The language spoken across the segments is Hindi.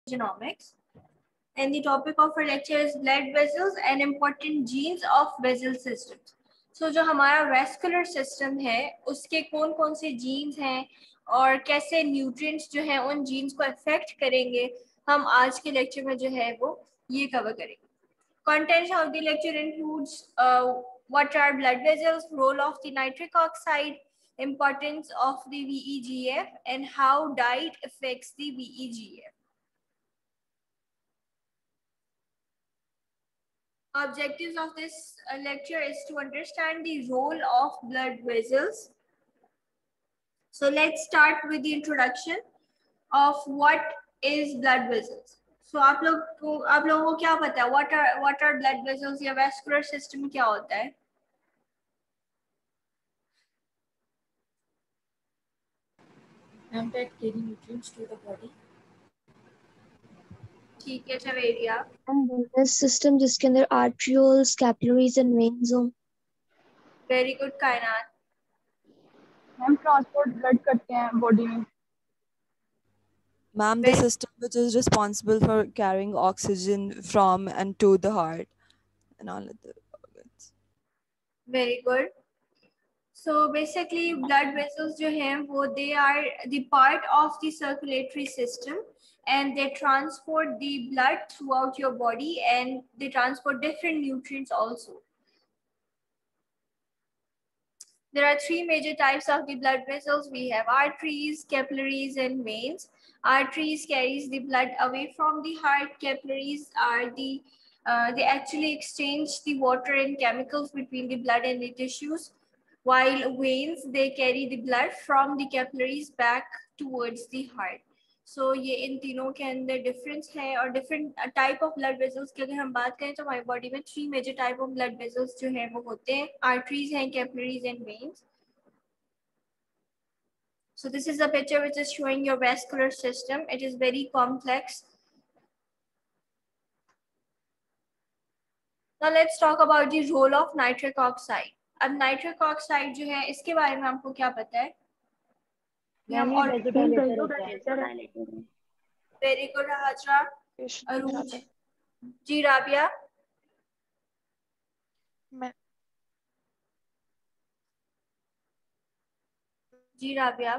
genomics, and the topic of our lecture is blood vessels and important genes of vessel systems. So जो हमारा vascular system है उसके कौन कौन से genes हैं और कैसे nutrients जो हैं उन genes को affect करेंगे, हम आज के lecture में जो है वो ये cover करेंगे. Contents of the lecture includes what are blood vessels, role of the nitric oxide, importance of the VEGF, and how diet affects the VEGF. Objectives of this lecture is to understand the role of blood vessels. So let's start with the introduction of what is blood vessels. So आप लोगों को क्या पता है what are blood vessels या vascular system क्या होता है? That carry nutrients to the body. ठीक है चवेरिया. Venous system जिसके अंदर arterioles, capillaries and veins हो. Very good कायनात. हम ट्रांसपोर्ट ब्लड करते हैं बॉडी में. Ma'am, the system which is responsible for carrying oxygen from and to the heart and all of the organs. Very good. So basically blood vessels जो हैं वो they are the part of the circulatory system and they transport the blood throughout your body and they transport different nutrients also. There are three major types of the blood vessels. We have arteries, capillaries and veins. Arteries carries the blood away from the heart. Capillaries are they actually exchange the water and chemicals between the blood and the tissues. While veins, they carry the blood from the capillaries back towards the heart. So ये इन तीनों के अंदर difference है और different type of blood vessels की अगर हम बात करें तो हमारी body में three major type of blood vessels जो हैं वो होते हैं arteries हैं capillaries and veins. So this is a picture which is showing your vascular system. It is very complex. Now let's talk about the role of nitric oxide. अब नाइट्रिक ऑक्साइड जो है इसके बारे में आपको क्या पता है? Very good Hajra. Arooj ji. Rabia ji. Rabia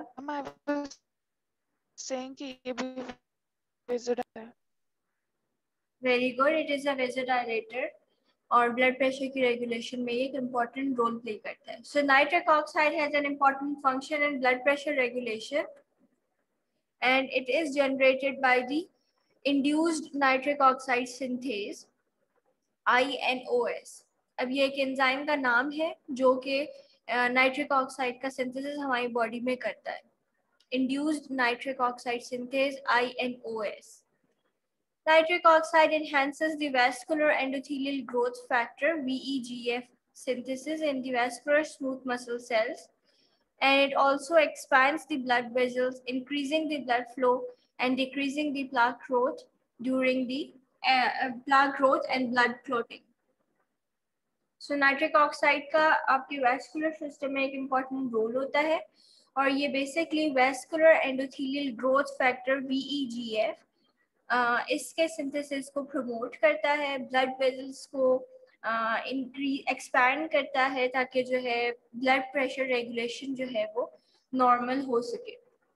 very good. It is a vasodilator और ब्लड प्रेशर की रेगुलेशन में एक इम्पॉर्टेंट रोल प्ले करता है. So nitric oxide has an important function in blood pressure regulation and it is generated by the induced nitric oxide synthase INOS. अब ये एक एंजाइम का नाम है जो कि नाइट्रिक ऑक्साइड का सिंथेसिस हमारी बॉडी में करता है. Induced nitric oxide synthase INOS. Nitric oxide enhances the vascular endothelial growth factor VEGF synthesis in the vascular smooth muscle cells, and it also expands the blood vessels, increasing the blood flow and decreasing the plaque growth during the plaque growth and blood clotting. So nitric oxide का आपके vascular system में एक important role होता है और ये basically vascular endothelial growth factor VEGF इसके सिंथेसिस को प्रमोट करता है, ब्लड वेसल्स को एक्सपैंड करता है ताकि जो है ब्लड प्रेशर रेगुलेशन जो है वो नॉर्मल हो सके.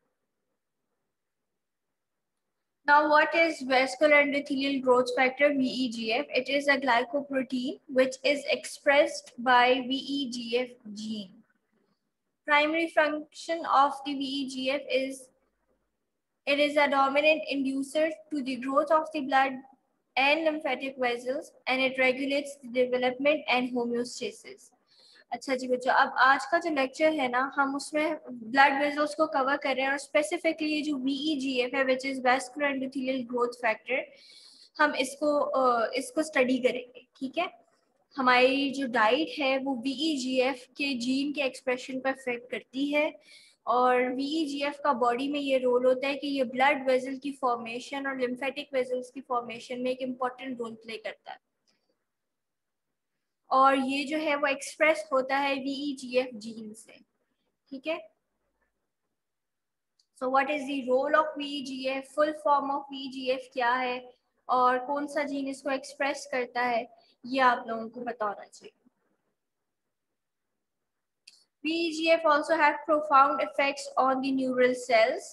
Now what is vascular endothelial growth factor VEGF? It is a glycoprotein which is expressed by VEGF gene. Primary function of the VEGF is it is a dominant inducer to the growth of the blood and lymphatic vessels and it regulates the development and homeostasis. अच्छा जी बच्चों, अब आज का जो लेक्चर है ना हम उसमें ब्लड वेसल्स को कवर कर रहे हैं और स्पेसिफिकली ये जो VEGF है which is vascular endothelial growth factor हम इसको स्टडी करेंगे. ठीक है, हमारी जो डाइट है वो VEGF के जीन के एक्सप्रेशन पर इफेक्ट करती है और VEGF का बॉडी में ये रोल होता है कि ये ब्लड वेसल की फॉर्मेशन और लिम्फेटिक वेसल्स की फॉर्मेशन में एक इम्पॉर्टेंट रोल प्ले करता है और ये जो है वो एक्सप्रेस होता है VEGF जीन से. ठीक है, so what is the role of VEGF, full form of VEGF क्या है और कौन सा जीन इसको एक्सप्रेस करता है, ये आप लोगों को पता होना चाहिए. VEGF also have profound effects on the neural cells.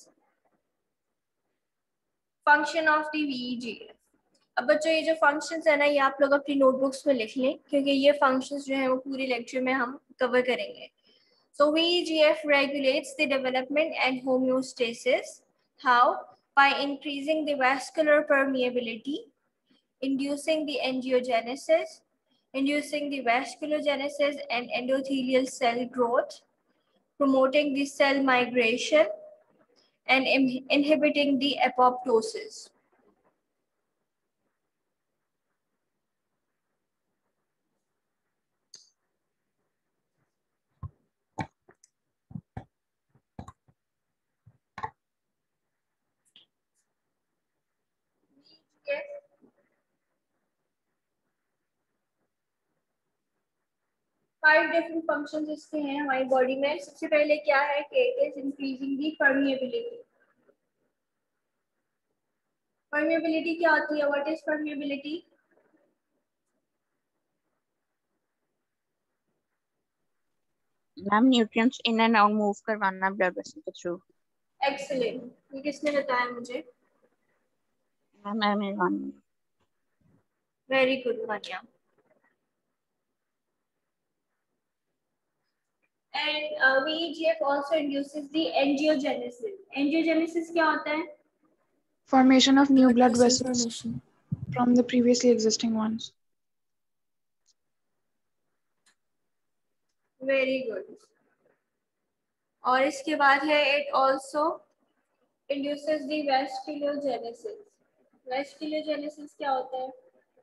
Function of the VEGF. अब बच्चों ये जो फंक्शंस है ना, ये आप लोग अपनी नोटबुक्स में लिख लें क्योंकि ये फंक्शंस जो है वो पूरी लेक्चर में हम कवर करेंगे. So VEGF regulates the development and homeostasis. How? By increasing the vascular permeability, inducing the angiogenesis, inducing the vasculogenesis and endothelial cell growth, promoting the cell migration, and inhibiting the apoptosis. Five different functions इसके हैं हमारी बॉडी में. सबसे पहले क्या है कि it is increasing the permeability. Permeability क्या होती है? What is permeability? Ma'am nutrients in and out move करवाना ब्लड वेसल के थ्रू. एक्सीलेंट. ये किसने बताया मुझे? Ma'am very good Maniya. And VEGF also induces the angiogenesis. Angiogenesis क्या होता है? Formation of new blood vessel vessels formation. from the previously existing ones. Very good. और इसके बाद है it also induces the vasculogenesis. Vasculogenesis क्या होता है?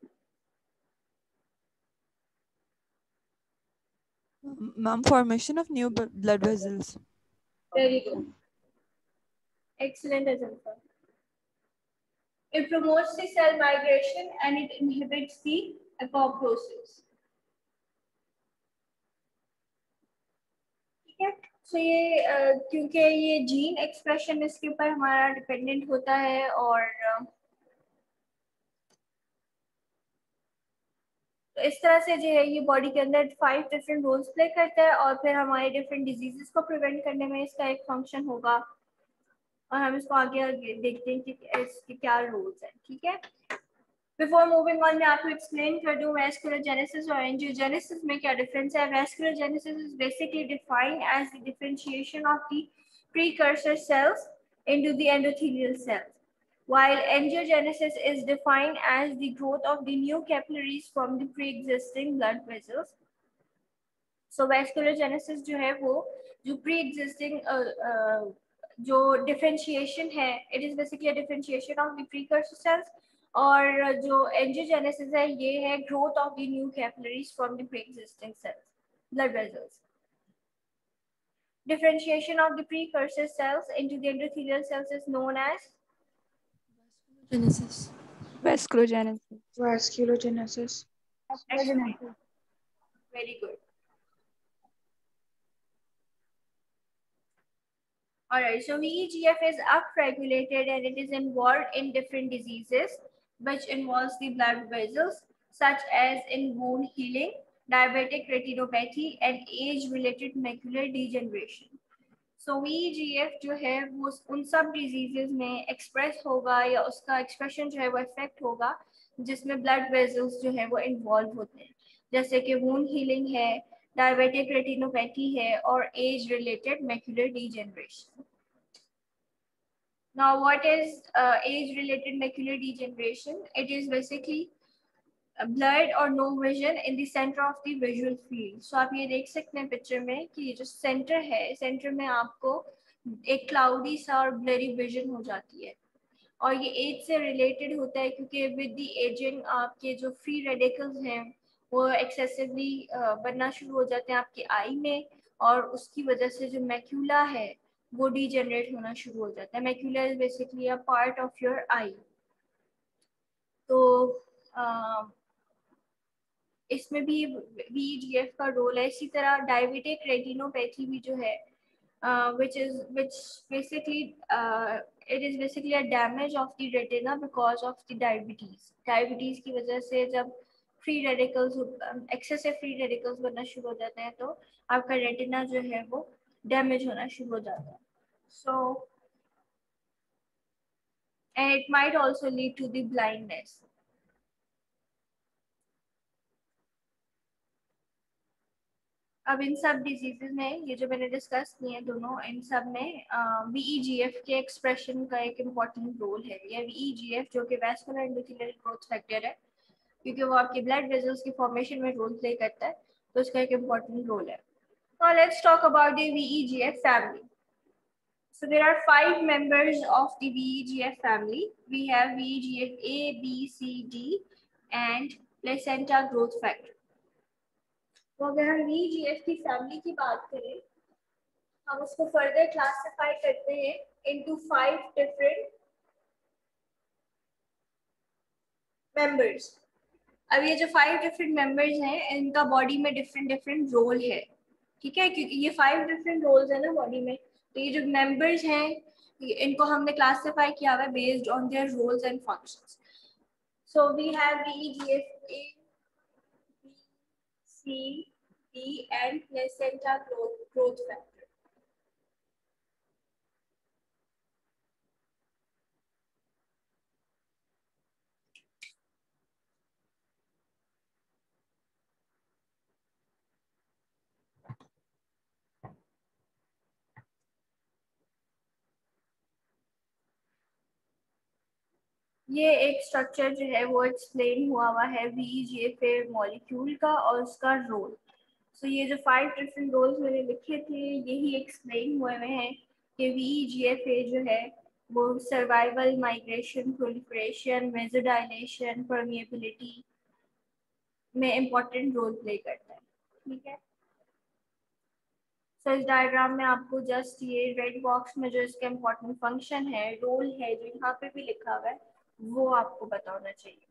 Ma'am, formation of new blood vessels. Very good. Excellent example. It promotes the cell migration and it inhibits the apoptosis. ठीक है. So ये क्योंकि ये जीन एक्सप्रेशन इसके ऊपर हमारा डिपेंडेंट होता है और तो इस तरह से जो है ये बॉडी के अंदर 5 डिफरेंट रोल्स प्ले करता है और फिर हमारे डिफरेंट डिजीजेस को प्रिवेंट करने में इसका एक फंक्शन होगा और हम इसको आगे देखते हैं कि इसके क्या रोल्स हैं. ठीक है. बिफोर मूविंग ऑन मैं आपको एक्सप्लेन कर दूं वैस्कुलोजेनेसिस और एंजियोजेनेसिस में क्या डिफरेंस है. Vasculogenesis is basically defined as the differentiation of the precursor cells into the endothelial cells, while angiogenesis is defined as the growth of the new capillaries from the pre-existing blood vessels. So vasculogenesis जो है वो जो pre-existing जो differentiation है, it is basically a differentiation of the precursor cells. और जो angiogenesis है ये है growth of the new capillaries from the pre-existing cells, blood vessels. Differentiation of the precursor cells into the endothelial cells is known as Genesis. Vasculogenesis. Vasculogenesis. excellent. Very good. Alright, so VEGF is upregulated and it is involved in different diseases which involves the blood vessels such as in wound healing, diabetic retinopathy and age-related macular degeneration. So VEGF जो है वो उन सब diseases में express होगा या उसका expression जो है वो effect होगा जिसमें blood vessels जो है वो involve होते हैं, जैसे कि wound healing है, diabetic retinopathy है और age-related macular degeneration. Now, what is age-related macular degeneration? It is basically blood or no vision in the center of the visual field. So आप ये देख सकते हैं पिक्चर में कि ये जो सेंटर है, सेंटर में आपको एक क्लाउडी सा और ब्लरी विजन हो जाती है और ये एज से रिलेटेड होता है क्योंकि विद द एजिंग आपके जो फ्री रेडिकल्स हैं वो एक्सेसिवली बनना शुरू हो जाते हैं आपकी आई में और उसकी वजह से जो मैक्यूला है वो डीजेनरेट होना शुरू हो जाता है. Macula is basically a part of your eye. तो इसमें भी VEGF का रोल है. इसी तरह डायबिटिक रेटिनोपैथी भी जो है which basically it is basically a damage of the retina because of the diabetes. Diabetes की वजह से जब free radicals excessive free radicals बनना शुरू हो जाते हैं तो आपका retina जो है वो damage होना शुरू हो जाता है. So and it might also lead to the blindness. अब इन सब डिजीजेज में ये जो मैंने डिस्कस किए हैं दोनों, इन सब में VEGF के एक्सप्रेशन का एक इम्पॉर्टेंट रोल है. ये VEGF जो कि वैस्कुलर एंडोथेलियल ग्रोथ फैक्टर है, क्योंकि वो आपके ब्लड वेसल्स की फॉर्मेशन में रोल प्ले करता है, तो उसका एक इम्पॉर्टेंट रोल है. Now let's talk about the VEGF family. So there are 5 members of the VEGF family. We have VEGF A, B, C, D and placenta growth factor. तो अगर हम VEGF की फैमिली की बात करें, हम उसको फर्दर क्लासिफाई करते हैं इनटू 5 डिफरेंट मेंबर्स. अब ये जो 5 डिफरेंट मेंबर्स हैं, इनका बॉडी में डिफरेंट रोल है, ठीक है, क्योंकि ये 5 डिफरेंट रोल्स है ना बॉडी में. तो ये जो मेंबर्स हैं इनको हमने क्लासिफाई किया हुआ है based on their roles and functions. So we have VEGF A, B, C, D and placenta growth factor. ये एक स्ट्रक्चर जो है वो एक्सप्लेन हुआ है VEGF मॉलिक्यूल का और उसका रोल. सो ये जो 5 डिफरेंट रोल्स मैंने लिखे थे यही एक्सप्लेन हुए हैं कि VEGF जो है वो survival, migration, proliferation, vasodilation, permeability में इम्पोर्टेंट रोल प्ले करता है, ठीक है. सो इस डायग्राम में आपको जस्ट ये रेड बॉक्स में जो इसका इम्पोर्टेंट फंक्शन है, रोल है, जो यहाँ पे भी लिखा हुआ है वो आपको बताना चाहिए.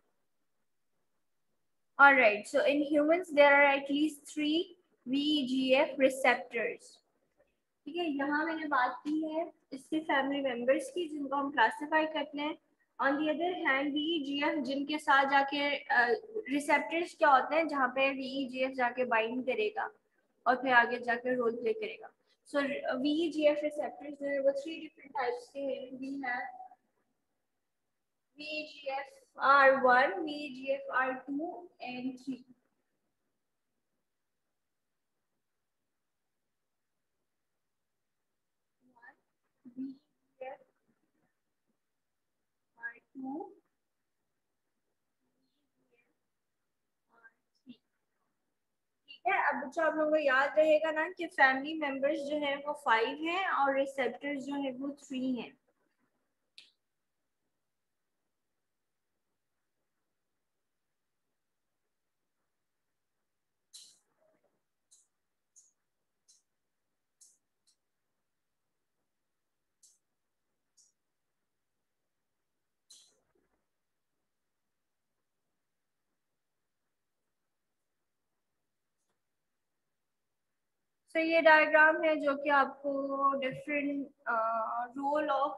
Alright, so in humans there are at least 3 VEGF receptors. ठीक है, यहाँ मैंने बात की है इसके फैमिली मेंबर्स की जिनको हम क्लासिफाई करते हैं. On the other hand VEGF जिनके साथ जाके रिसेप्टर्स क्या होते हैं जहाँ पे VEGF जाके बाइंड करेगा और फिर आगे जाकर रोल प्ले करेगा. सो VEGF रिसेप्टर्स जो है वो 3 डिफरेंट टाइप्स के हैं. We have VEGF R1, VEGF R2 and 3. VEGF R2, ठीक है. अब बच्चों आप लोगों को याद रहेगा ना कि फैमिली मेंबर्स जो है वो 5 हैं और रिसेप्टर्स जो है वो 3 हैं. तो ये डायग्राम है जो कि आपको डिफरेंट रोल ऑफ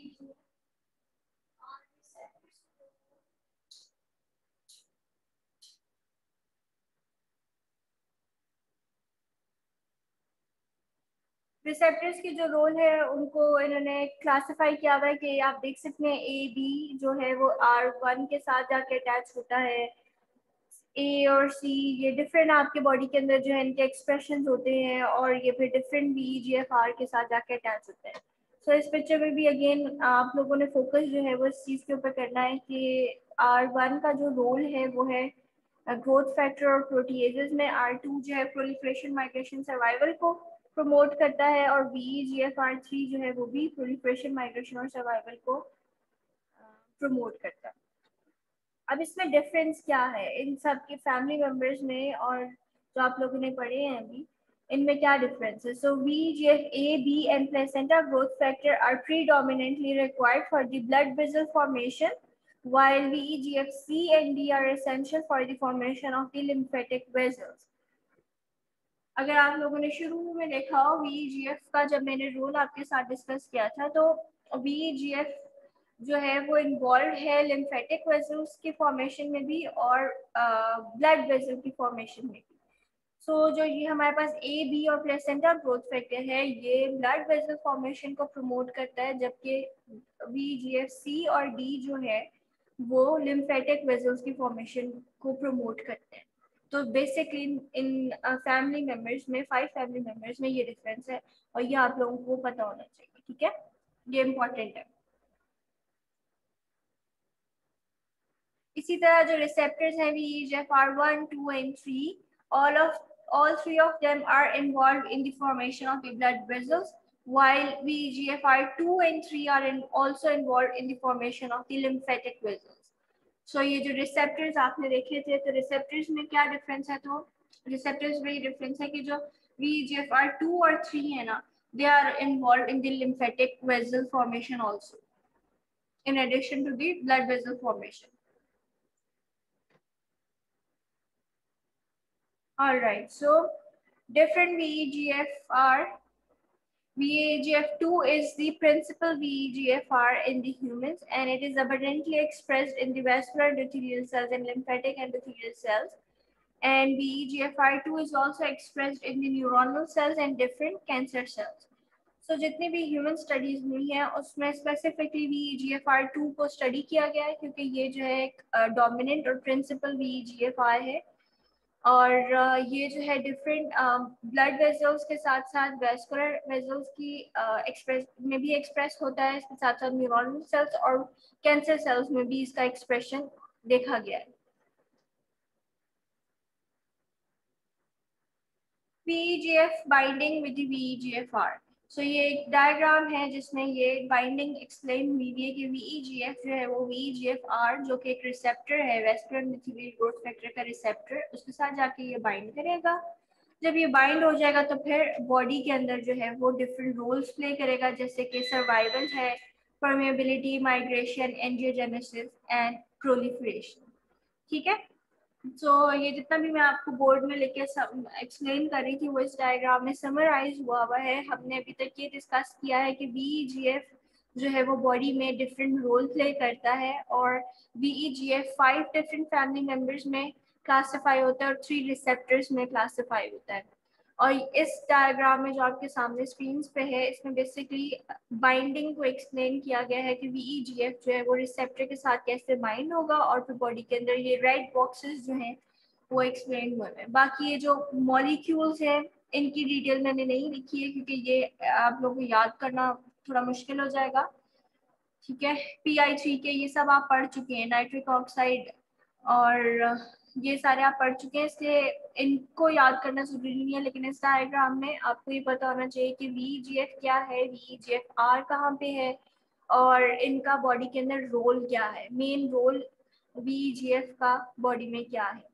रिसेप्टर्स की जो रोल है उनको इन्होंने क्लासिफाई किया हुआ है कि आप देख सकते हैं AB जो है वो R1 के साथ जाके अटैच होता है. A और C ये डिफरेंट आपके बॉडी के अंदर जो है इनके एक्सप्रेशन होते हैं और ये फिर डिफरेंट VEGF R के साथ जाके अटैच होते हैं. सो इस पिक्चर में भी अगेन आप लोगों ने फोकस जो है वो इस चीज़ के ऊपर करना है कि R1 का जो रोल है वो है ग्रोथ फैक्टर और प्रोटीएजेस में. R2 जो है प्रोलिफरेशन, माइग्रेशन, सर्वाइवल को प्रमोट करता है और VEGF R3 जो है वो भी प्रोलिफरेशन, माइग्रेशन और सर्वाइवल को प्रमोट करता है. अब इसमें डिफरेंस क्या है इन सब के फैमिली मेंबर्स में और जो आप लोगों ने पढ़े हैं अभी, इनमें क्या डिफरेंस है. सो VEGF A, B and placenta growth factor are predominantly required for the blood vessel formation, while VEGF C and D are essential for the formation of the lymphatic vessels. अगर आप लोगों ने शुरू में देखा हो VEGF का, जब मैंने रोल आपके साथ डिस्कस किया था, तो VEGF जो है वो इन्वॉल्व है लिम्फेटिक वेसल्स की फॉर्मेशन में भी और ब्लड वेसल की फॉर्मेशन में भी। सो जो ये हमारे पास A, B और प्लेसेंटा ग्रोथ फैक्टर है, ये ब्लड वेसल फॉर्मेशन को प्रमोट करता है, जबकि VEGF C और D जो है वो लिम्फेटिक वेसल्स की फॉर्मेशन को प्रमोट करते हैं। तो बेसिकली इन फैमिली मेम्बर्स में, 5 फैमिली मेम्बर्स में ये डिफरेंस है, और ये आप लोगों को पता होना चाहिए, ठीक है, ये इम्पोर्टेंट है। इसी तरह जो रिसेप्टर्स हैं VEGFR1, 2 and 3, all three of them are involved in the formation of the blood vessels, while VEGFR2 and 3 are also involved in the formation of the lymphatic vessels. So ये जो रिसेप्टर्स आपने देखे थे, तो रिसेप्टर्स में क्या डिफरेंस है? तो रिसेप्टर्स में ये डिफरेंस है कि जो VEGFR2 और 3 है ना, they are involved in the lymphatic vessel formation also, in addition to the blood vessel formation. All right, so different VEGFR. VEGF2 is the principal VEGFR in the humans, and it is abundantly expressed in the vascular endothelial cells and lymphatic endothelial cells. And VEGFR2 is also expressed in the neuronal cells and different cancer cells. So जितनी भी ह्यूमन स्टडीज हुई हैं उसमें स्पेसिफिकली VEGFR2 को स्टडी किया गया है, क्योंकि ये जो है एक डोमिनेंट और प्रिंसिपल VEGFR है, और ये जो है डिफरेंट ब्लड वेसल्स के साथ साथ वैस्कुलर वेसल्स की एक्सप्रेस में भी एक्सप्रेस होता है, इसके साथ साथ न्यूरॉनल सेल्स और कैंसर सेल्स में भी इसका एक्सप्रेशन देखा गया है। VEGF binding with VEGFR। So ये एक डायग्राम है जिसमें ये बाइंडिंग एक्सप्लेन हुई है कि VEGF जो है वो VEGFR जो कि एक रिसेप्टर है, वेस्कुलर एंडोथेलियल ग्रोथ फैक्टर का रिसेप्टर, उसके साथ जाके ये बाइंड करेगा। जब ये बाइंड हो जाएगा तो फिर बॉडी के अंदर जो है वो डिफरेंट रोल्स प्ले करेगा, जैसे कि सर्वाइवल है, permeability, migration, angiogenesis and proliferation, ठीक है। तो ये जितना भी मैं आपको बोर्ड में लेके एक्सप्लेन कर रही थी वो इस डायग्राम में समराइज हुआ है। हमने अभी तक ये डिस्कस किया है कि VEGF जो है वो बॉडी में डिफरेंट रोल प्ले करता है, और VEGF 5 डिफरेंट फैमिली मेंबर्स में क्लासिफाई होता है और 3 रिसेप्टर्स में क्लासिफाई होता है। और इस डायग्राम में जो आपके सामने स्क्रीन पे है, इसमें बेसिकली बाइंडिंग को एक्सप्लेन किया गया है कि VEGF जो है वो रिसेप्टर के साथ कैसे बाइंड होगा, और फिर बॉडी के अंदर ये रेड बॉक्सेस जो हैं वो एक्सप्लेन हुए हैं। बाकी ये जो मॉलिक्यूल्स हैं इनकी डिटेल मैंने नहीं लिखी है, क्योंकि ये आप लोगों को याद करना थोड़ा मुश्किल हो जाएगा, ठीक है। PI3 के ये सब आप पढ़ चुके हैं, नाइट्रिक ऑक्साइड और ये सारे आप पढ़ चुके हैं, इसलिए इनको याद करना जरूरी नहीं है। लेकिन इस डायग्राम में आपको ये पता होना चाहिए कि VEGF क्या है, VEGFR कहाँ पे है, और इनका बॉडी के अंदर रोल क्या है, मेन रोल VEGF का बॉडी में क्या है।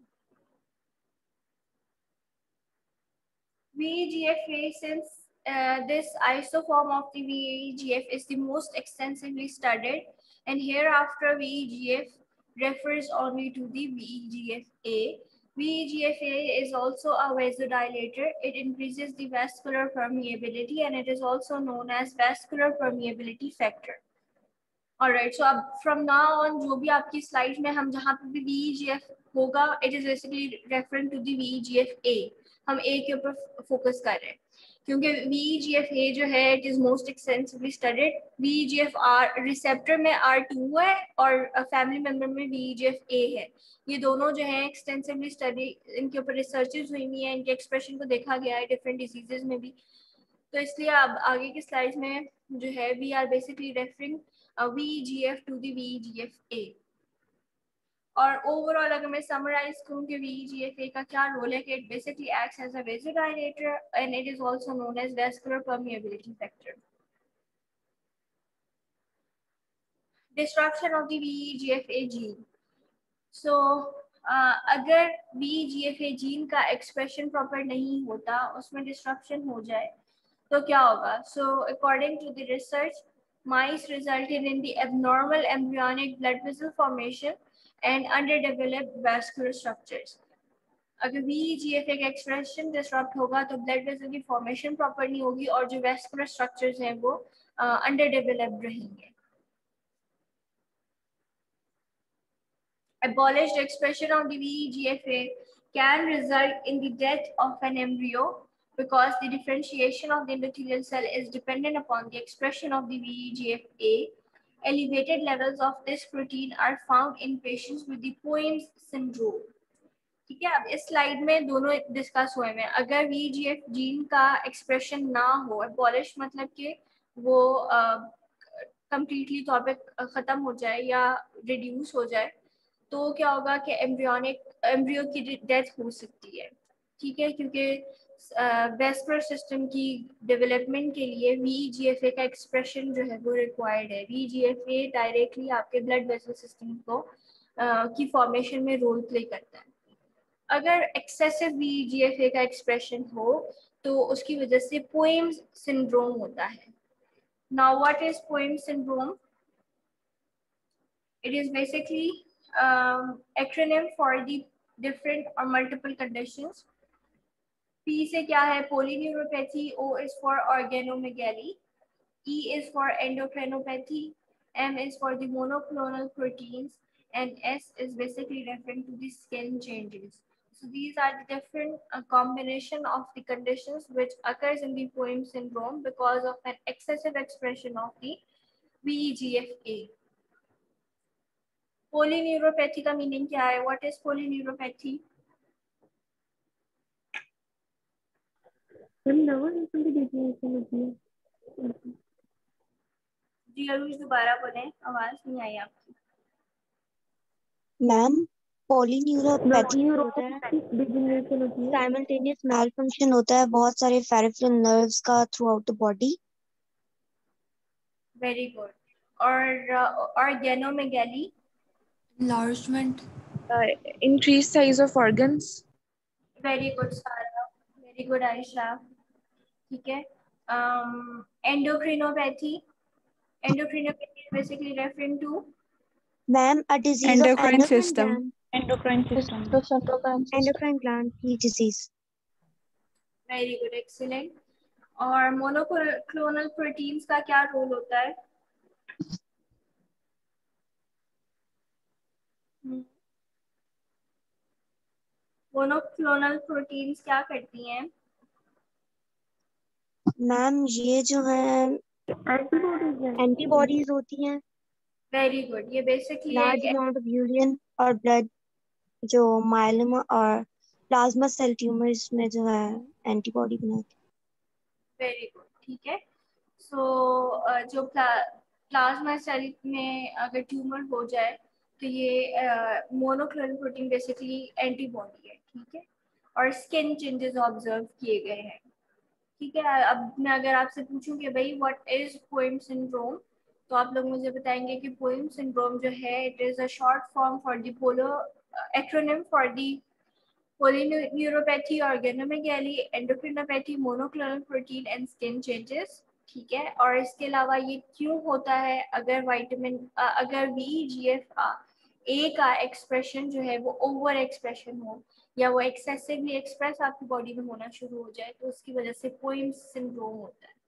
VEGF, since this isoform of the VEGF is the most extensively studied, and hereafter VEGF refers only to the VEGF-A. VEGF-A is also a vasodilator. It increases the vascular permeability, and it is also known as vascular permeability factor. Alright, so अब from now on जो भी आपकी स्लाइड में हम जहाँ पे भी VEGF होगा, it is basically referring to the VEGF-A. हम A के ऊपर फोकस कर रहे हैं, क्योंकि VEGF-A जो है it is most extensively studied. VEGF-R receptor में R2 है और फैमिली मेंबर में VEGF-A है। ये दोनों जो है एक्सटेंसिवली स्टडी, इनके ऊपर रिसर्चेस हुई हुई है, इनके एक्सप्रेशन को देखा गया है डिफरेंट डिजीजेस में भी। तो इसलिए अब आगे की स्लाइड्स में जो है we are basically referring VEGF to the VEGF-A. और ओवरऑल अगर मैं समराइज करूं कि VEGF-A का क्या रोल है, कि it basically acts as a vasodilator and it is also known as vascular permeability factor. Disruption of the VEGF-A gene. So अगर VEGF-A जीन का एक्सप्रेशन प्रॉपर नहीं होता, उसमें डिस्ट्रप्शन हो जाए तो क्या होगा? So according to the research, mice resulted in the abnormal embryonic blood vessel formation and underdeveloped vascular structures. अगर VEGF एक एक्सप्रेशन डिस्टर्ब होगा तो ब्लड वेसल की फॉर्मेशन प्रॉपर नहीं होगी और जो वेस्कुलर स्ट्रक्चर्स हैं वो अंडर डेवलप्ड रहेंगे. Abolished expression of the VEGFA can result in the death of an embryo because the differentiation of the endothelial cell is dependent upon the expression of the VEGFA. Elevated levels of this protein are found in patients with the Poems syndrome. ठीक है, अब इस स्लाइड में दोनों डिस्कस हुए हैं. अगर VEGF जीन का एक्सप्रेशन ना हो, एबॉलिश मतलब कि वो कंप्लीटली टॉपिक खत्म हो जाए या रिड्यूस हो जाए, तो क्या होगा कि एम्ब्रियो की डेथ हो सकती है. ठीक है, क्योंकि वेस्कुलर सिस्टम की डेवलपमेंट के लिए VEGFA का एक्सप्रेशन जो है वो रिक्वायर्ड है. VEGFA डायरेक्टली आपके ब्लड वेसल सिस्टम को की फॉर्मेशन में रोल प्ले करता है. अगर एक्सेसिव VEGFA का एक्सप्रेशन हो तो उसकी वजह से पोएम्स सिंड्रोम होता है. Now what is POEMS syndrome? It is basically acronym for the different or multiple conditions. P से क्या है? Polyneuropathy. O is for organomegaly. E is for endocrinopathy. M is for the monoclonal proteins, and S is basically referring to the skin changes. So these are the different combination of the conditions which occurs in the Poems syndrome because of an excessive expression of the VEGFA. Polyneuropathy का मीनिंग क्या है? What is polyneuropathy? जी अरुष दोबारा बोलें, आवाज नहीं आई आपकी. मैम पॉलीन्यूरोपैथी होता है साइमल्टेनियस मैलफंक्शन होता है बहुत सारे पेरिफेरल नर्व्स का throughout the body. Very good. और organomegaly? Enlargement. Increased size of organs. Very good Sara. Very good Ayesha. ठीक है. Endocrinopathy. Endocrinopathy is basically referring to ma'am a disease of Endocrine endocrine system. endocrine system. Endocrine gland की डिजीज. Very good, excellent. और मोनोक्लोनल प्रोटीन्स का क्या रोल होता है? मोनोक्लोनल प्रोटीन्स क्या करती हैं? मैम ये जो है एंटीबॉडीज होती हैं. Very good. ये basically large amount of urine और ब्लड जो माइलोमा और प्लाज्मा सेल ट्यूमर्स में जो है एंटीबॉडी बनाती है. Very good. ठीक है. सो जो प्लाज्मा सेल में अगर ट्यूमर हो जाए तो ये मोनोक्लोनल प्रोटीन बेसिकली एंटीबॉडी है. ठीक है. और स्किन चेंजेस ऑब्जर्व किए गए हैं. ठीक है. अब मैं अगर आपसे पूछूं कि भाई व्हाट इज पोएम सिंड्रोम, तो आप लोग मुझे बताएंगे कि पोएम सिंड्रोम जो है it is a short form for the acronym for the polyneuropathy, organomegaly, endocrinopathy, monoclonal protein and skin changes. ठीक है. और इसके अलावा ये क्यों होता है? अगर VEGF ए का एक्सप्रेशन जो है वो ओवर एक्सप्रेशन हो या वो एक्सेसिवली एक्सप्रेस आपकी बॉडी में होना शुरू हो जाए तो उसकी वजह से पोएम सिंड्रोम होता है.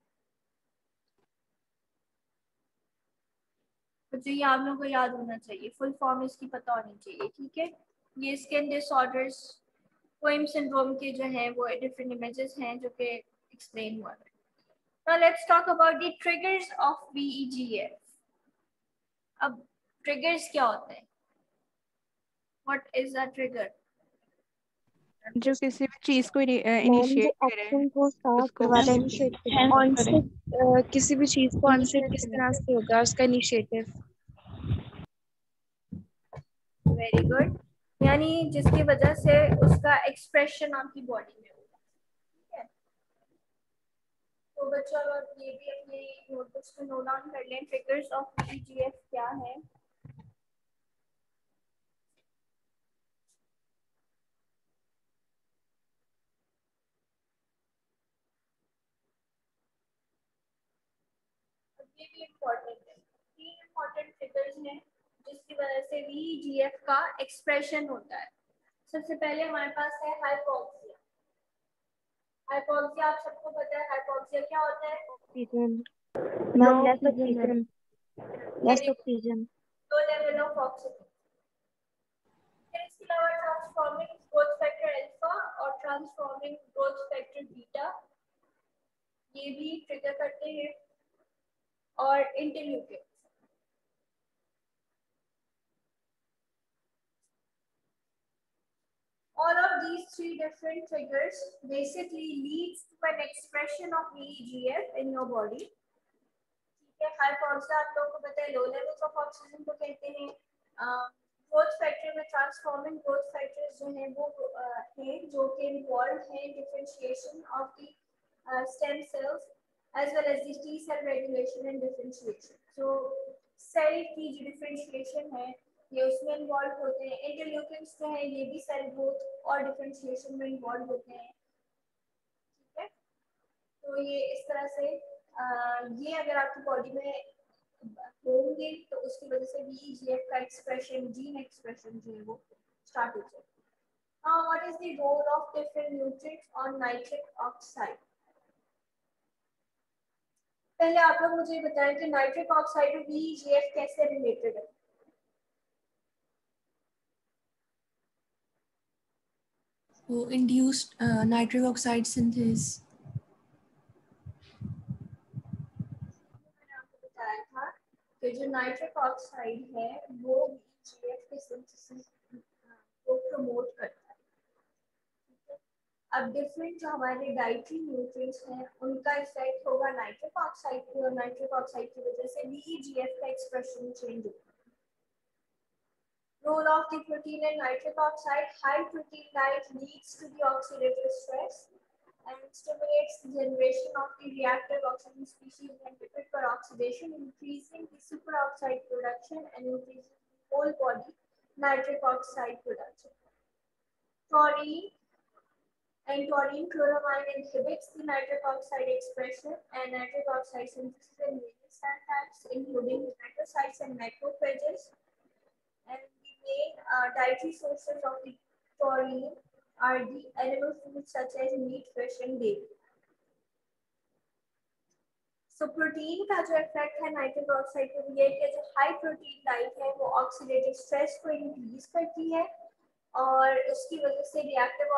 तो ये आप लोगों को याद होना चाहिए, फुल फॉर्म इसकी पता होनी चाहिए. ठीक है. ये स्किन डिसऑर्डर्स पोएम सिंड्रोम के जो हैं वो डिफरेंट इमेजेस हैं जो कि एक्सप्लेन हुआ है. Now let's talk about the triggers of VEGF. अब triggers क्या होते हैं? What is a trigger? जो किसी भी चीज को मैम इनिशिएट जो करे एक्शन को स्टार्ट उसको करवाता है इनिशिएट करता है. ऑनसेट, किसी भी चीज को ऑनसेट Initiate किस करता तरह से होगा उसका इनिशिएटिव. Very good. यानी जिसकी वजह से उसका एक्सप्रेशन आपकी बॉडी में होगा. ठीक है. तो बच्चों आप ये भी अपने नोटबुक्स में नोट डाउन कर लें. ट्रिगर्स ऑफ VEGF क्या है? ये भी इम्पोर्टेंट है. 3 इम्पोर्टेंट ट्रिगर्स हैं जिसकी वजह से VEGF का एक्सप्रेशन होता है. सबसे पहले हमारे पास है हाइपोक्सिया। हाइपोक्सिया आप सबको पता है, हाइपोक्सिया क्या होता है? Oxygen ma'am, less oxygen, less देखो, oxygen. Low level of oxygen. फिर इसके अलावा ट्रांसफॉर्मिंग ग्रोथ फैक्टर अल्फा और ट्रांसफॉर्मिंग ग्रोथ फैक्टर बीटा, ये भी ट्रिगर करते हैं, और interleukin. All of these three different triggers basically leads to an expression of VEGF in your body. ठीक है, हाइपोक्सिया आप लोगों को पता है लो लेवल्स ऑफ ऑक्सीजन को कहते हैं। ग्रोथ फैक्टर में ट्रांसफॉर्मिंग ग्रोथ फैक्टर्स जो हैं वो हैं जो कि इन्वॉल्व हैं differentiation of the stem cells as well as the T cell regulation and differentiation. So cell की जो डिफरेंशिएशन है ये उसमें इन्वॉल्व होते हैं। इंटरल्यूकिन्स जो है ये भी सेल ग्रोथ और डिफरेंशिएशन में इन्वॉल्व होते हैं। ठीक है, तो ये इस तरह से ये अगर आपकी बॉडी में होंगे तो उसकी वजह से VEGF का एक्सप्रेशन, जीन एक्सप्रेशन जो है वो स्टार्ट हो जाएगा। Now, what is the role of different nutrients on nitric oxide? पहले आप लोग मुझे बताएं कि नाइट्रिक ऑक्साइड और VEGF कैसे रिलेटेड है। वो induced nitric oxide synthesis. मैंने आपको बताया था कि जो नाइट्रिक ऑक्साइड है वो VEGF के सिंथेसिस को प्रमोट करता है। अब डिफरेंट जो हमारे डाइटरी न्यूट्रिएंट्स हैं उनका इफेक्ट होगा नाइट्रिक ऑक्साइड पे, और नाइट्रिक ऑक्साइड की वजह से VEGF का एक्सप्रेशन चेंज होगा। Role of the protein in nitric oxide: high protein diet leads to the oxidative stress and stimulates the generation of the reactive oxygen species and lipid peroxidation, increasing the superoxide production and increasing the whole body nitric oxide production. Taurine and taurine chloramine inhibits the nitric oxide expression and nitric oxide synthesis in various cell types, including hepatocytes and macrophages. And the main dietary sources of the taurine are the animal foods such as meat, fish, and dairy. So protein का जो इफेक्ट है नाइट्रिक ऑक्साइड पे ये कि जो हाई प्रोटीन डाइट है वो ऑक्सीडेटिव स्ट्रेस को इंक्रीज करती है और उसकी वजह से रिएक्टिव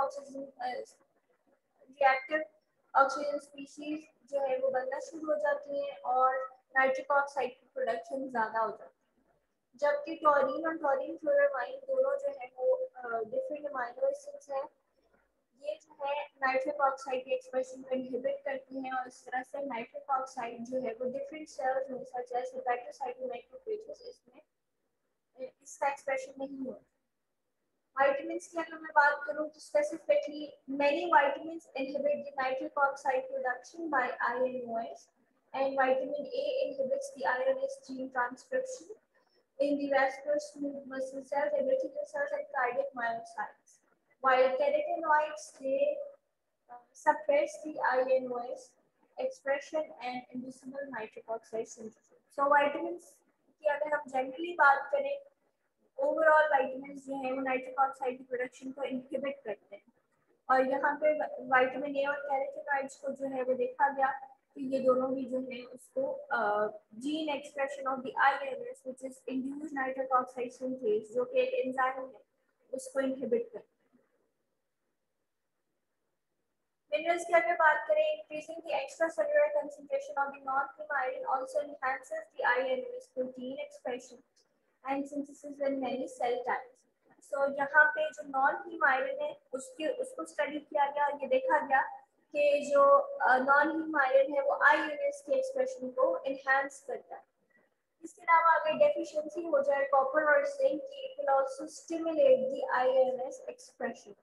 ऑक्सीजन स्पीशीज जो है वो बनना शुरू हो जाती हैं और नाइट्रिक ऑक्साइड की प्रोडक्शन ज़्यादा हो जाती है। जबकि टॉरिन और टॉरिन फ्लोरामाइन दोनों जो है वो डिफरेंट अमाइनो एसिड्स हैं, ये जो है नाइट्रिक ऑक्साइड के एक्सप्रेशन को इनहिबिट करती हैं और इस तरह से नाइट्रिक ऑक्साइड जो है वो डिफरेंट सेल्स में सच एज हेपेटोसाइट और मैक्रोफेजेस इसमें इसका एक्सप्रेशन नहीं होता। विटामिन्स की अगर मैं बात करूं तो specifically many vitamins inhibit the nitric oxide production by INOS and vitamin A inhibits the INS gene transcription in the vascular smooth muscle cells, reticular cells, and cardiac myocytes. While carotenoids they suppress the INOS expression and inducible nitric oxide synthesis. So vitamins की अगर हम जनरली बात करें, ओवरऑल विटामिन्स जो है वो नाइट्रिक ऑक्साइड की प्रोडक्शन को इनहिबिट करते हैं और यहाँ पे विटामिन ए और कैरोटीनॉइड्स को जो है वो देखा गया तो ये दोनों भी जो है उसको gene expression of the INS which is induced nitric oxide synthase जो कि एक एंजाइम है उसको इनहिबिट करते हैं। मिनरल्स की अगर बात करें, increasing the extracellular concentration of the non-heme iron also enhances the INS protein expression and synthesis in many cell types. So यहाँ पे जो non-heme iron है उसको स्टडी किया गया और ये देखा गया कि जो non-heme iron है वो INS के एक्सप्रेशन को enhance करता है। इसके अलावा अगर डेफिशिएंसी हो जाए कॉपर और जिंक की, it will also stimulate the INS expression.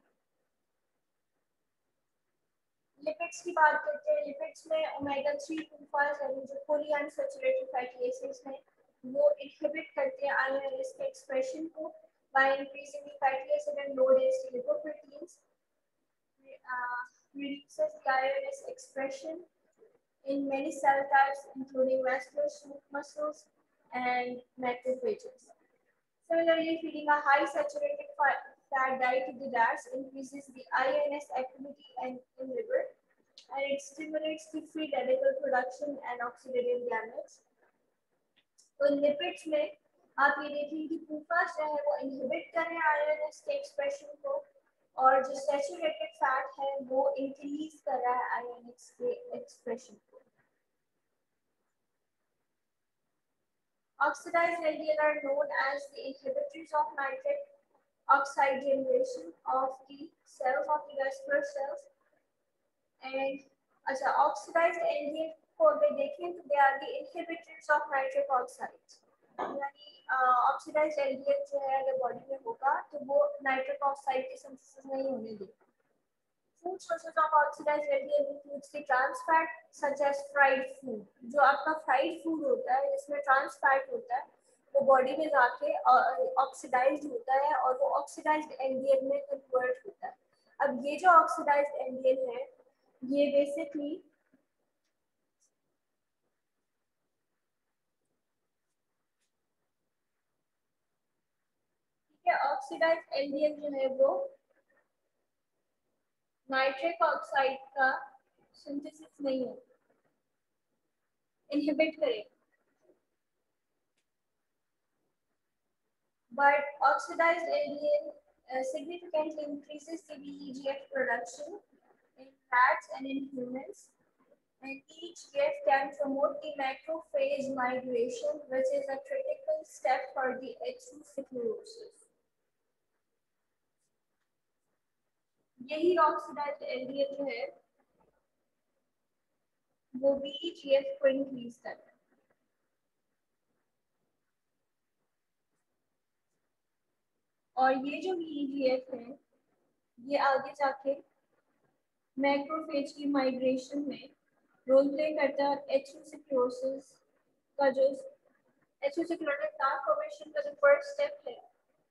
Lipids की बात करते हैं, लिपिड्स में ओमेगा 3 प्रोफाइल्स यानी जो पॉलीअनसैचुरेटेड फैटी एसिड्स हैं वो इनहिबिट करते हैं INS के एक्सप्रेशन को by increasing the fatty acid and low density lipoproteins, reduces the INS expression in many cell types including vascular smooth muscles and macrophages. Similarly, feeding a high saturated fat diet to the rats increases the INS activity and in liver, and it stimulates the free radical production and oxidative damage. तो लिपिड्स में आप ये देखें कि PUFAs जो है वो इनहिबिट कर रहे हैं INS के एक्सप्रेशन को, और जो सैचुरेटेड फैट है वो इंक्रीज कर रहा है INS के एक्सप्रेशन को. Oxidized LDL are known as the inhibitors of nitric oxide generation of the cells of the vascular cells. And अच्छा, oxidized LDL को अगर देखें तो they are the inhibitors of nitric oxide. यानी oxidized LDL जो है अगर बॉडी में होगा तो वो nitric oxide की सिंथेसिस नहीं होने देगा. Food sources of oxidized LDL includes the trans fat such as fried food. जो आपका fried food होता है जिसमें trans fat होता है वो बॉडी में जाके ऑक्सीडाइज्ड होता है और वो ऑक्सीडाइज्ड LDL में कन्वर्ट होता है. अब ये जो ऑक्सीडाइज्ड LDL है ये बेसिकली ऑक्सीडाइज्ड LDL जो है वो नाइट्रिक ऑक्साइड का सिंथेसिस नहीं है, इनहिबिट करेगा. But oxidized LDL significantly increases the VEGF production in rats and in humans, and each GF can promote the macrophage migration, which is a critical step for the atherosclerosis. यही ऑक्सीडाइज्ड LDL जो है वो VEGF को इंक्रीज करता है. और ये जो VEGF है ये आगे जाके मैक्रोफेज की माइग्रेशन में रोल प्ले करता है. एथेरोस्क्लेरोसिस का जो एथेरोस्क्लेरोटिक प्लाक फॉर्मेशन का जो फर्स्ट स्टेप है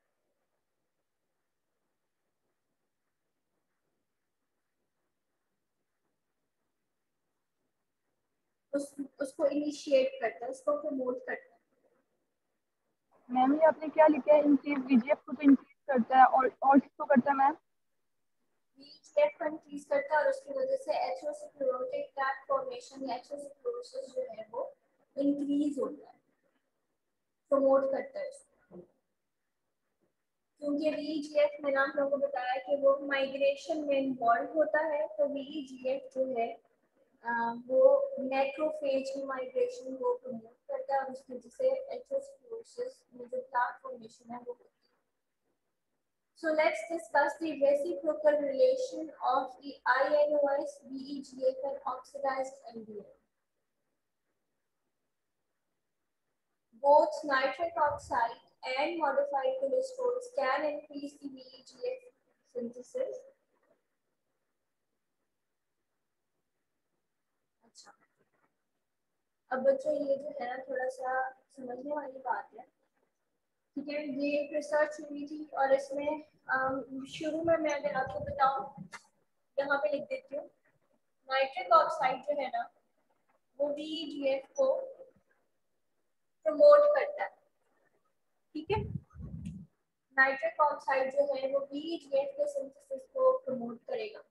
उसको इनिशिएट करता है, उसको प्रमोट करता है. मैम ये आपने क्या लिखा है, इंक्रीज VEGF को तो इंक्रीज करता है और किसको करता है मैम? VEGF को इंक्रीज करता है और उसकी वजह से एथेरोस्क्लेरोटिक प्लाक फॉर्मेशन या एथेरोस्क्लेरोसिस जो है वो इंक्रीज होता है, प्रमोट करता है उसको. क्योंकि VEGF मैंने आप लोगों को बताया कि वो माइग्रेशन में इन्वॉल्व होता है, तो VEGF जो है वो मैक्रोफेज की माइग्रेशन को प्रमोट करता है, उसकी वजह से एथेरोस्क्लेरोसिस में जो प्लाक फॉर्मेशन है वो होती है. So let's discuss the reciprocal relation of the INOS, VEGF and oxidized LDL. Both nitric oxide and modified cholesterols can increase the VEGF synthesis. अच्छा, अब बच्चों ये जो है ना थोड़ा सा समझने वाली बात है. ठीक है, ये एक रिसर्च हुई थी और इसमें शुरू में मैं अगर आपको बताऊं यहाँ पे लिख देती हूँ. नाइट्रिक ऑक्साइड जो है ना वो VEGF को प्रमोट करता है. ठीक है, नाइट्रिक ऑक्साइड जो है वो VEGF के सिंथेसिस को प्रमोट करेगा.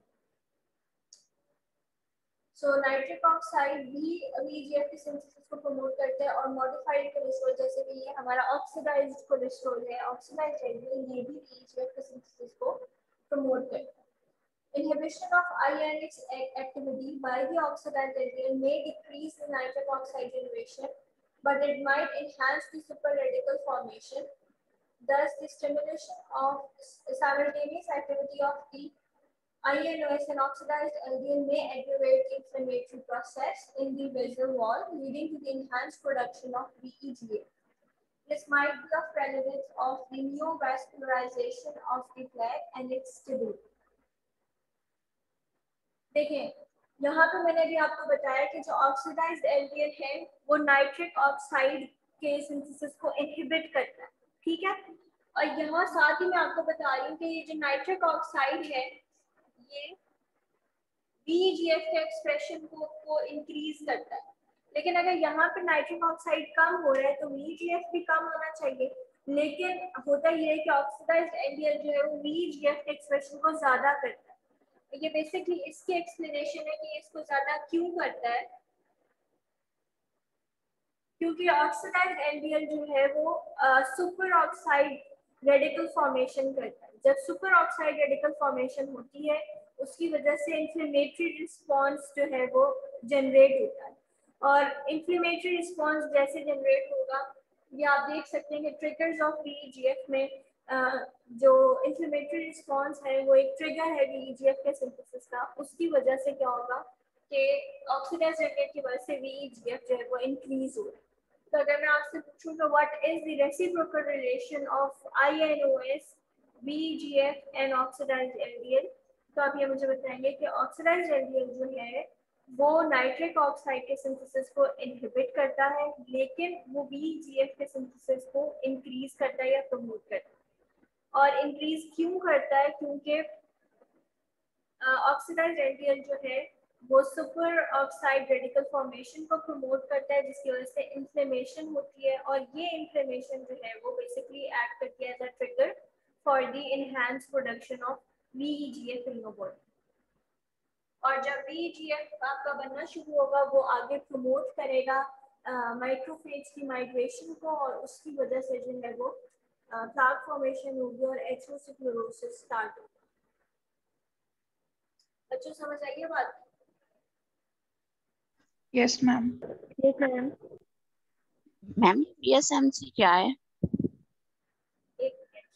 सो नाइट्रिक ऑक्साइड भी VEGF के सिंथेसिस को प्रमोट करता है और मॉडिफाइड कोलेस्ट्रॉल जैसे कि ये हमारा ऑक्सीडाइज्ड कोलेस्ट्रॉल है, ऑक्सीडाइज्ड LDL, ये भी VEGF के सिंथेसिस को प्रमोट करता है. Inhibition of INX activity by the oxidized LDL may decrease the nitric oxide generation, but it might enhance the superradical formation. Thus, the stimulation of simultaneous activity of the INOS and oxidized LDL may aggravate the inflammatory process in the vessel wall, leading to the enhanced production of VEGF. This might be of relevance of the neovascularization of the plaque and its stability. देखें, यहाँ पे मैंने भी आपको बताया कि जो ऑक्सीडाइज्ड LDL है वो नाइट्रिक ऑक्साइड के सिंथेसिस को इनहिबिट करता है. ठीक है, और यहाँ साथ ही मैं आपको बता रही हूँ कि ये जो नाइट्रिक ऑक्साइड है ये VEGF के एक्सप्रेशन को इंक्रीज करता है. लेकिन अगर यहाँ पे नाइट्रिक ऑक्साइड कम हो रहा है तो VEGF भी कम होना चाहिए. लेकिन होता ये है कि ऑक्सीडाइज्ड एल्डिहाइड जो है वो VEGF के एक्सप्रेशन को ज्यादा करता है। ये बेसिकली इसकी एक्सप्लेनेशन है कि इसको ज्यादा क्यों करता है, क्योंकि ऑक्सीडाइज्ड एल्डिहाइड जो है वो सुपर ऑक्साइड रेडिकल फॉर्मेशन करता है। जब सुपर ऑक्साइड रेडिकल फॉर्मेशन होती है उसकी वजह से इन्फ्लेमेटरी रिस्पॉन्स जो है वो जनरेट होता है, और इन्फ्लेमेटरी रिस्पॉन्स जैसे जनरेट होगा ये आप देख सकते हैं कि ट्रिगर्स ऑफ VEGF में जो इन्फ्लेमेटरी रिस्पॉन्स है वो एक ट्रिगर है VEGF के सिंथेसिस का। उसकी वजह से क्या होगा कि ऑक्सीडाइज्ड एल्डिहाइड की वजह से VEGF जो है वो इंक्रीज हो रहा है। तो अगर मैं आपसे पूछूं तो what is the reciprocal relation of INOS, VEGF and oxidised aldehyde, तो आप ये मुझे बताएंगे कि ऑक्सीडाइज्ड एल्डिहाइड जो है वो नाइट्रिक ऑक्साइड के सिंथेसिस को इनहिबिट करता है, लेकिन वो VEGF के सिंथेसिस को इंक्रीज करता है या प्रमोट करता है। और इंक्रीज क्यों करता है? क्योंकि ऑक्सीडाइज्ड एल्डिहाइड जो है वो सुपर ऑक्साइड रेडिकल फॉर्मेशन को प्रमोट करता है, जिसकी वजह से इन्फ्लेमेशन होती है, और ये इन्फ्लेमेशन जो है वो बेसिकली एक्ट करती है as a trigger for the enhance production of VEGF in your body. और जब VEGF आपका बनना शुरू होगा वो आगे प्रमोट करेगा माइक्रोफेज की माइग्रेशन को, और उसकी वजह से जो है वो प्लाक फॉर्मेशन होगी और एथेरोस्क्लेरोसिस स्टार्ट होगा। बच्चों समझ आई है बात? Yes ma'am. Yes ma'am. Ma'am VSMC क्या है? एक मिनट।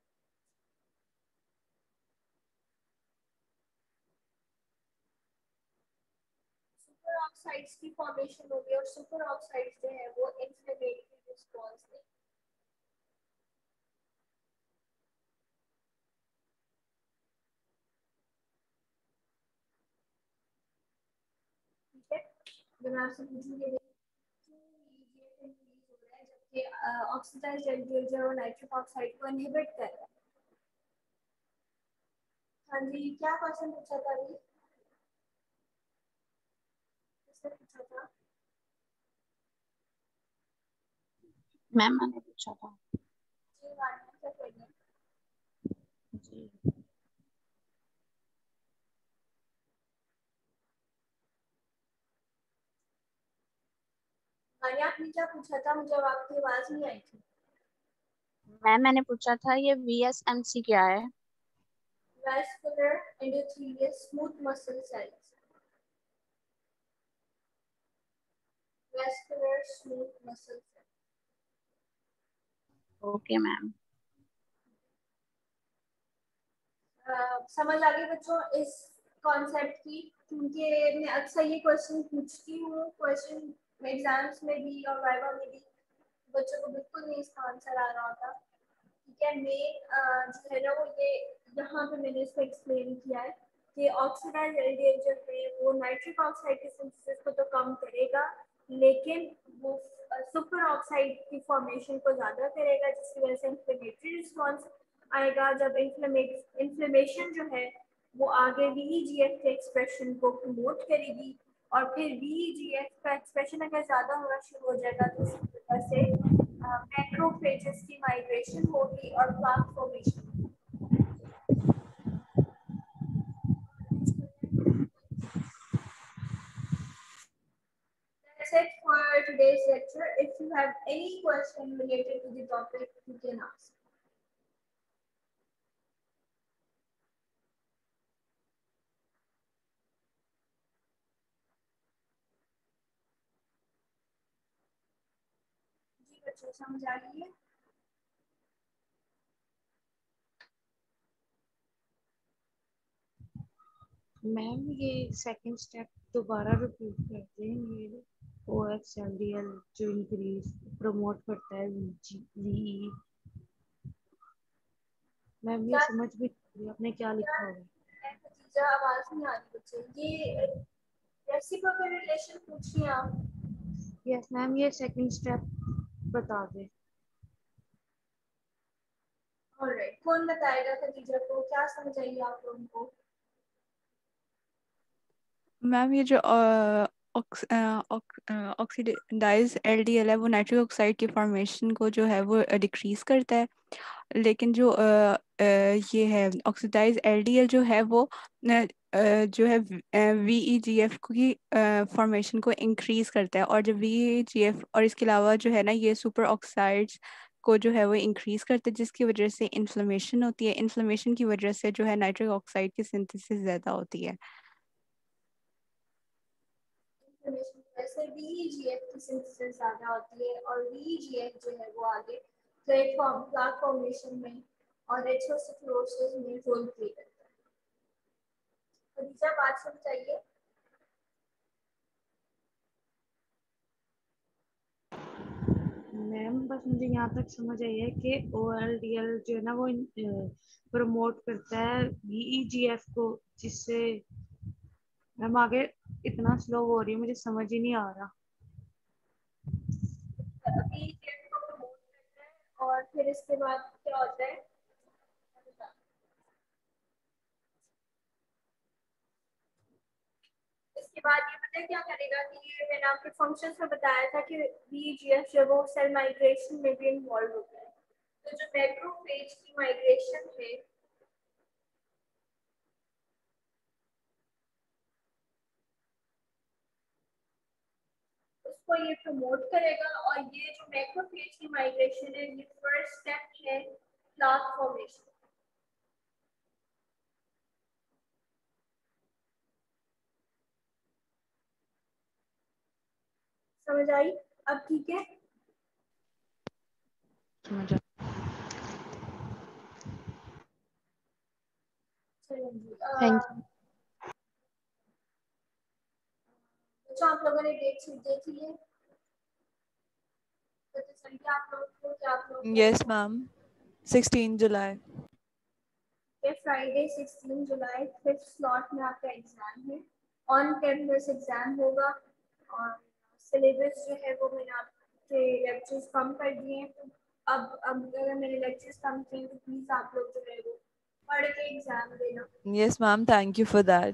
सुपर ऑक्साइड्स की फॉर्मेशन होगी, और सुपर ऑक्साइड्स जो है वो इन्फ्लेमेटरी रिस्पॉन्स देंगे। ठीक है, जब मैं आपसे पूछूंगी जबकि ऑक्सीडाइज्ड एल्डिहाइड जो है नाइट्रिक ऑक्साइड को इनहिबिट कर रहा है। हाँ जी, क्या क्वेश्चन पूछा था अभी? किसने पूछा था? मैम मैंने पूछा था। जी मानिया से करिए। जी मानिया आपने क्या पूछा था? मुझे अब आपकी आवाज नहीं आई थी। मैम मैंने पूछा था ये VSMC क्या है? Vascular endothelial smooth muscle cells. Vascular smooth muscle cells. Okay ma'am. समझ आ गई बच्चों इस कॉन्सेप्ट की? क्योंकि मैं अक्सर ये क्वेश्चन पूछती हूँ, क्वेश्चन एग्जाम्स में भी और वाइवा में भी बच्चों को बिल्कुल नहीं इसका आंसर आ रहा होता। ठीक है, मेन जो है ना वो ये यहाँ पे मैंने इसको एक्सप्लेन किया है कि ऑक्सीडाइज्ड एल्डिहाइड जो है वो नाइट्रिक ऑक्साइड के सिंथेसिस को तो कम करेगा, लेकिन वो सुपर ऑक्साइड की फॉर्मेशन को ज्यादा करेगा, जिसकी वजह से इन्फ्लेमेटरी रिस्पॉन्स आएगा। जब इन्फ्लेमेशन जो है वो आगे VEGF के एक्सप्रेशन को प्रमोट करेगी, और फिर VEGF का एक्सप्रेशन अगर ज्यादा होना शुरू हो जाएगा तो इस वजह से मैक्रोफेजेस की माइग्रेशन होगी और plaque formation. That's it for today's lecture. If you have any question related to the topic, you can ask. जी बच्चों समझ आ रही है? मैम ये सेकंड स्टेप दोबारा रिपीट करते हैं। ये OXLDL जो इंक्रीज प्रमोट करता है VE। मैम ये समझ भी नहीं रही आपने क्या लिखा होगा। नतीजा आवाज नहीं आ रही बच्चे। ये रेसिप्रोकल रिलेशन पूछिए आप। यस मैम ये सेकंड स्टेप बता दें। ऑलराइट, कौन बताएगा खदीजा को? क्या समझ आई आप लोगों को? मैम ये जो ऑक्सीडाइज एलडीएल है वो नाइट्रिक ऑक्साइड की फॉर्मेशन को जो है वो डिक्रीज करता है, लेकिन जो ये है ऑक्सीडाइज एलडीएल जो है वो जो है वीईजीएफ की फॉर्मेशन को इंक्रीज करता है, और जब वीईजीएफ और इसके अलावा जो है ना ये सुपर ऑक्साइड्स को जो है वो इंक्रीज करते हैं, जिसकी वजह से इन्फ्लेमेशन होती है। इन्फ्लेमेशन की वजह से जो है नाइट्रिक ऑक्साइड की सिंथेसिस ज़्यादा होती है। वैसे VEGF की सिंथेसिस ज़्यादा होती है और VEGF जो है वो आगे प्लाक फॉर्मेशन में और एथेरोस्क्लेरोसिस में रोल प्ले करता है। तो दूसरा बात समझाइए। मैम बस मुझे यहाँ तक समझ आई है कि OLDL जो है ना वो प्रमोट करता है VEGF को, जिससे मैम आगे इतना स्लो हो रही है मुझे समझ ही नहीं आ रहा। VEGF को प्रमोट करता है और फिर इसके बाद क्या होता है? इसके बाद ये पता है क्या करेगा कि ये मैंने आपके फंक्शंस में बताया था कि VEGF जो वो सेल माइग्रेशन में भी इन्वॉल्व होता है। तो जो मैक्रोफेज की माइग्रेशन है उसको ये प्रमोट करेगा, और ये जो मैक्रोफेज की माइग्रेशन है ये फर्स्ट स्टेप है प्लाक फॉर्मेशन। समझ आई? अब ठीक है। समझ आ चलिए जी थैंक तो आप लोगों ने डेट शीट देख ली है? तो चलिए आप लोग को क्या आप लोग Yes, ma'am. 16 July. फ्राइडे 16 जुलाई 5th स्लॉट में आपका एग्जाम है। ऑन कैंपस एग्जाम होगा और सिलेबस जो है वो मैंने आपके लेक्चर्स कम कर दिए हैं। तो अब अगर मैंने लेक्चर्स कम किए तो प्लीज आप लोग जो है वो पढ़ के एग्जाम देना। Yes, ma'am. Thank you for that.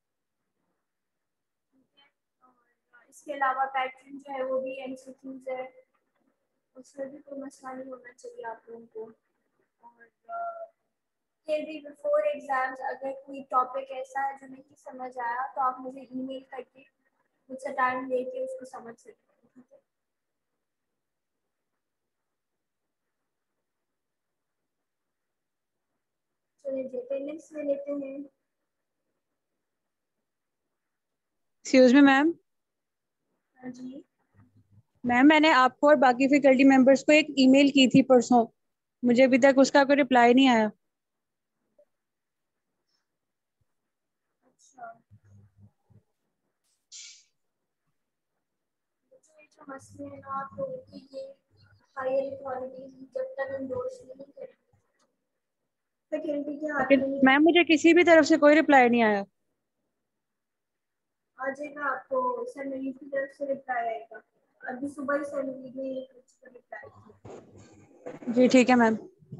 और इसके अलावा पैटर्न जो है वो भी एमसीक्यूज है, उसमें भी कोई मसला नहीं होना चाहिए आप लोगों को। और फिर भी बिफोर एग्जाम्स अगर कोई टॉपिक ऐसा है जो नहीं समझ आया तो आप मुझे ईमेल करके मुझसे टाइम लेके उसको समझ सकते हैं। ठीक है, चलिए अटेंडेंस ले लेते हैं। Excuse me ma'am. हाँ जी, मैम मैंने आपको और बाकी फैकल्टी मेंबर्स को एक ईमेल की थी परसों, मुझे अभी तक उसका कोई रिप्लाई नहीं आया। अच्छा जो मसले हैं ना आप लोगों के ये हायर अथॉरिटी जब तक एंडोर्स नहीं करेंगे फैकल्टी के हाथ में लेकिन नहीं मैम मुझे किसी भी तरफ से कोई रिप्लाई नहीं आया। आ जाएगा। आपको सैलरी की तरफ से रिप्लाई आएगा। अभी सुबह ही सैलरी ने रिप्लाई किया। जी ठीक है मैम।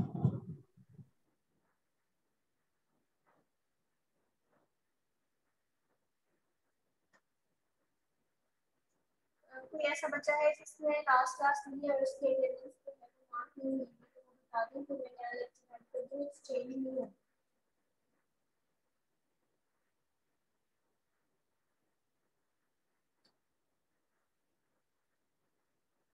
कोई ऐसा बच्चा है जिसने लास्ट क्लास में और उसके अटेंडेंस पे मार्क नहीं मिली तो वो बता दें तो मैं